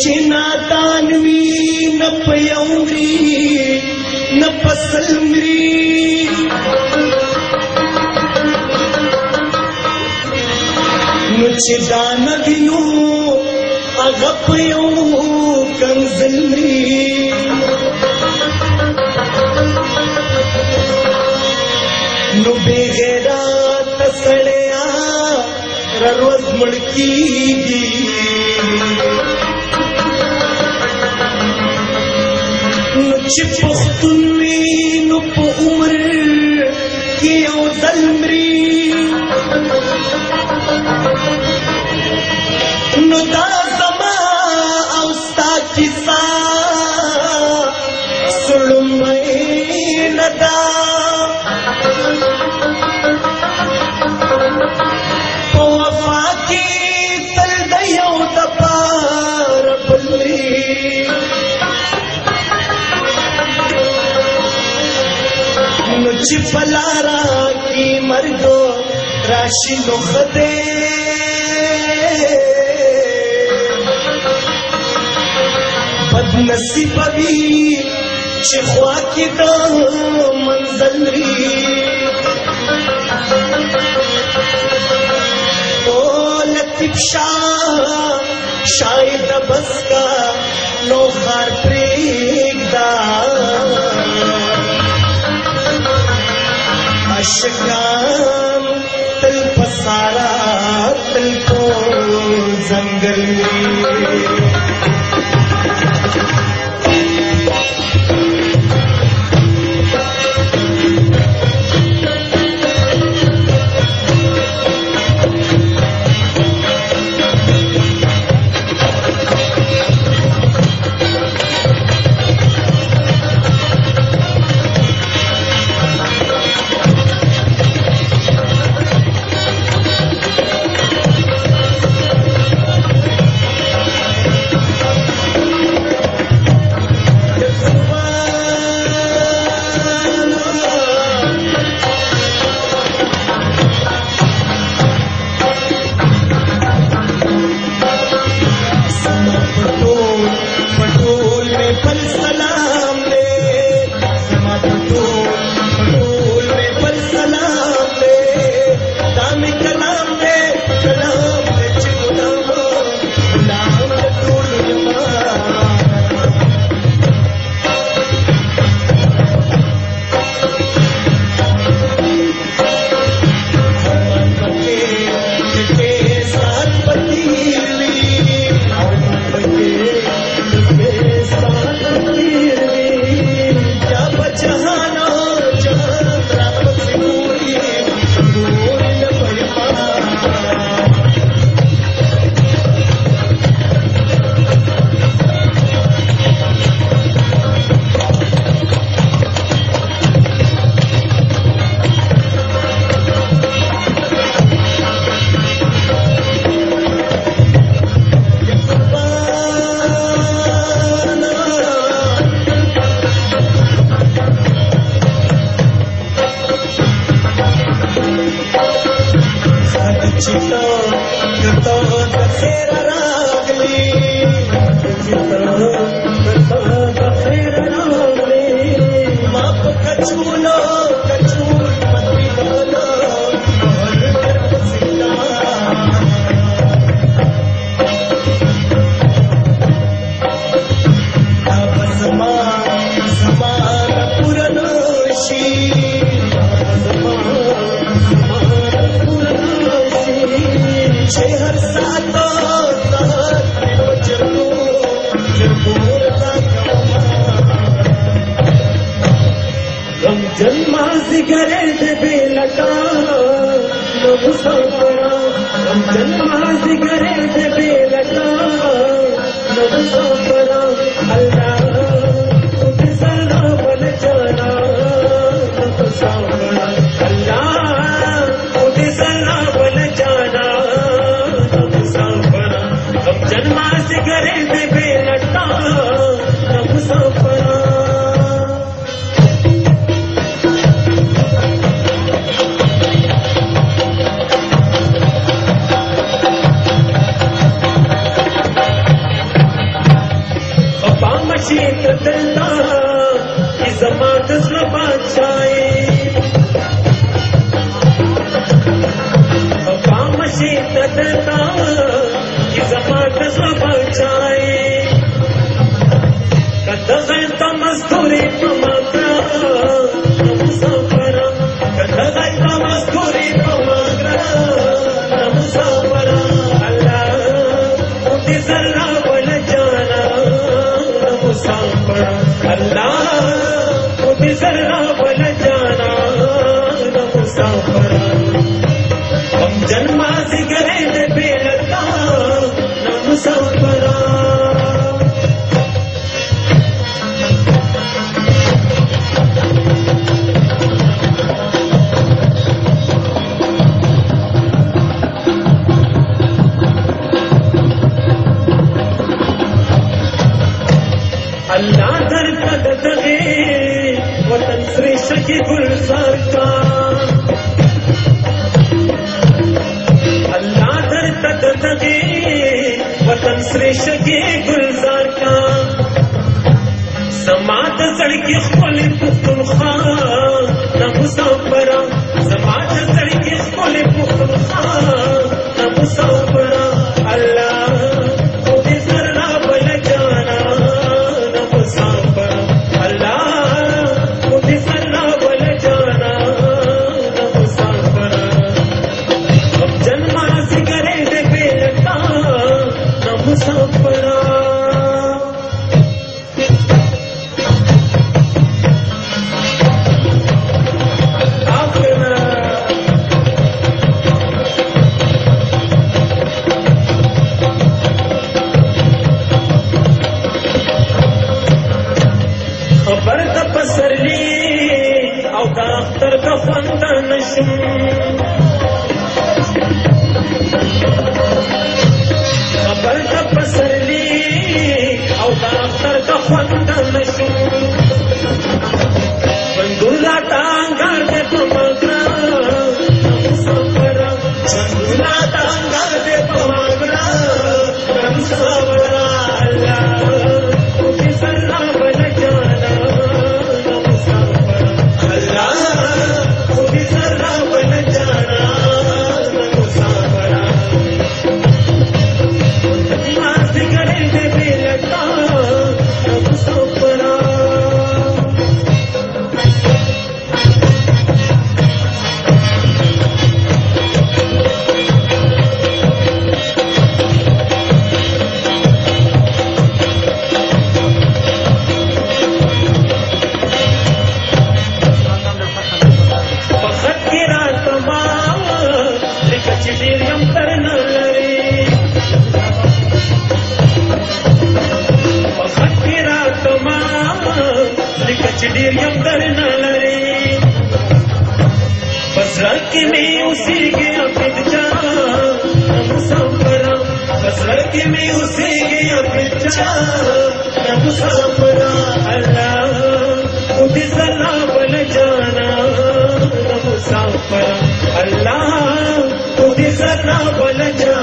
چې نادان وي نه په یو مري نه په سل مري نو چې دا نه وي نو هغه په یو کنځل مري نو بے غیرته سړیا روز مړ کېږي نو چې پښتون وي نو په عمر کې یو ځل مري نو دا زما او ستا کیسه سړومبۍ نه ده په وفا کې تل د یو دپاره بل مري نو چې په لاره کې مرګ راشي نو ښه دی بدنصیبه وي چې خوا کې د منزل مري لطیف شاہ شاید بس کا نوخار پریگدا اشکان تل پسارا تل کو زنگل खामोशी तदलता कि जमात बादशाहे खामोशी तदलता कि जमात बादशाहे कदगलता मस्तूरी पमागरा नमुसाफरा कदगलता मस्तूरी पमागरा नमुसाफरा अल्लाह मुझे जरा बल जाना नमुसाफरा अल्लाह मुझे जरा बल जाना नमुसाफरा हम जन्मा जिगरे दे बेलता नमुसाफरा अल्लाह दर कद दगे वतन श्रेष्ठ की गुलजार का अल्लाह दर कद दगे वतन श्रेष्ठ की गुलजार का समात सड़की खोले पुख्तनख्वा न मुसाफरा समात सड़की खोले पुख्तनख्वा न मुसाफरा अल्लाह मुझे जरा बल जाना खबर द पसरली औ द अख्तर का फंदा नशुम खबर द पसरली औ द अख्तर का फंदा नशुम बंदुला टांगार दे पमागरा नमुसाफरा बंदुला टांगार दे पमागरा नमुसाफरा अल्लाह मुझे जरा बल जाना चिड़ियम करना लरे बस रख में उसी गया पिचा नमुसाफरा बस रख में उसी गया पिचा नमुसाफरा अल्लाह मुझे जरा बल जाना नमुसाफरा अल्लाह मुझे जरा बल जाना